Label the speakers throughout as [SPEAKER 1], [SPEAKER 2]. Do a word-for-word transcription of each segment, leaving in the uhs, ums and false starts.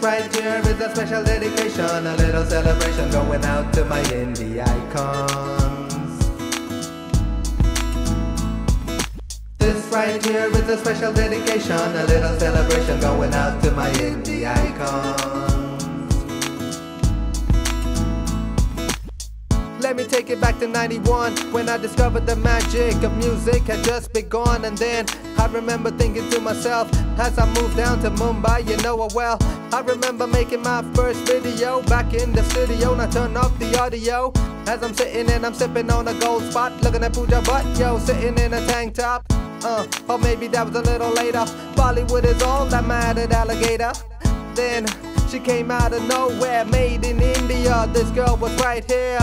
[SPEAKER 1] right here is a special dedication, a little celebration going out to my indie icons. This right here is a special dedication, a little celebration going out to my indie icons. Let me take it back to ninety-one, when I discovered the magic of music had just begun. And then I remember thinking to myself, as I moved down to Mumbai, you know it well. I remember making my first video back in the studio, and I turned up the audio as I'm sitting and I'm sipping on a gold spot, looking at Pooja butt, yo, sitting in a tank top. Uh, or maybe that was a little later. Bollywood is all that mattered, alligator. Then she came out of nowhere, made in India. This girl was right here,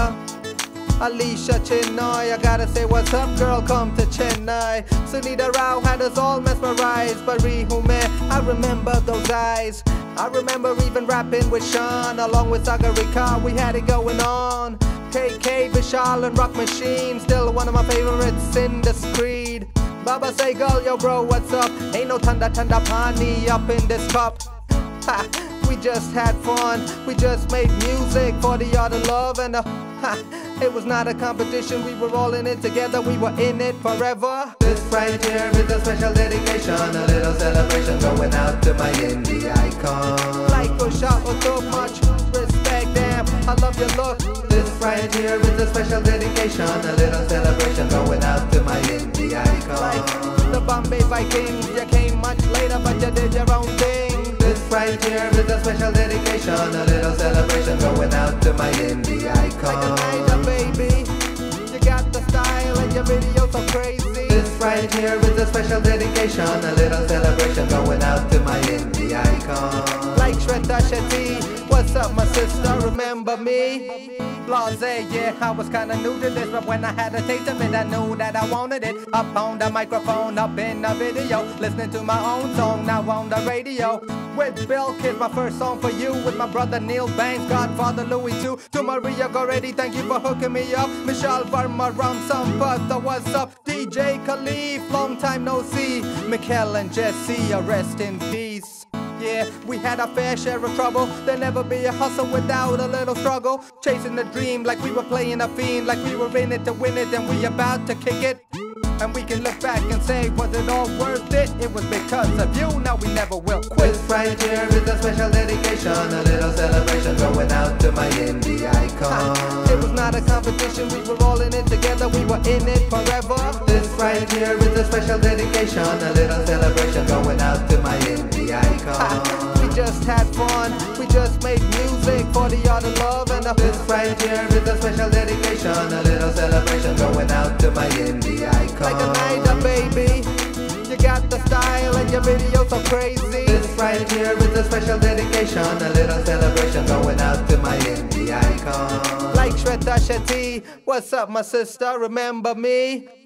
[SPEAKER 1] Alisha Chennai. I gotta say what's up, girl, come to Chennai. Sunita Rao had us all mesmerized, but Rihume, I remember those eyes. I remember even rapping with Sean, along with Sagarika, we had it going on. K K, Vishal and Rock Machine, still one of my favorites in this creed. Baba say, girl, yo bro, what's up? Ain't no tanda tanda pani up in this cup. Ha, we just had fun, we just made music for the art of love. And uh, ha, it was not a competition, we were all in it together, we were in it forever. This right here is a special dedication, a little celebration going out to my indie icon. Like or shot or too much respect, damn, I love your look. This right here is a special dedication, a little celebration going out to my indie icon. Like the Bombay Vikings, you came much later but you did your own thing. This right here is a special dedication, a little celebration going out to my indie icon. Like a baby, you got the style and your videos so crazy. This right here is a special dedication, a little celebration going out to my indie icon. Like Shweta Shetty, what's up my sister, remember me? Blase, yeah, I was kinda new to this, but when I had a taste of it, I knew that I wanted it. Up on the microphone, up in the video, listening to my own song, now on the radio. With Bill Kidd, my first song for you, with my brother Neil Banks, Godfather Louis too. To Maria Goretti, thank you for hooking me up. Michelle Verma, Ram Sampath, what's up? D J Khalif, long time no see. Mikkel and Jesse, rest in peace. Yeah, we had our fair share of trouble. There'll never be a hustle without a little struggle. Chasing the dream like we were playing a fiend, like we were in it to win it and we about to kick it. And we can look back and say, was it all worth it? It was because of you, now we never will quit. This right here is a special dedication, a little celebration going out to my indie icon. It was not a competition, we were all in it together, we were in it forever. This right here is a special dedication, a little celebration going out to my indie icon. We just had fun, we just made music for the art of love. And uh, this right here is a special dedication, a little celebration going out to my indie icon. Like a night up, baby, you got the style and your videos so crazy. This right here is a special dedication, a little celebration going out to my indie icon. Like Shweta Shetty, what's up my sister, remember me?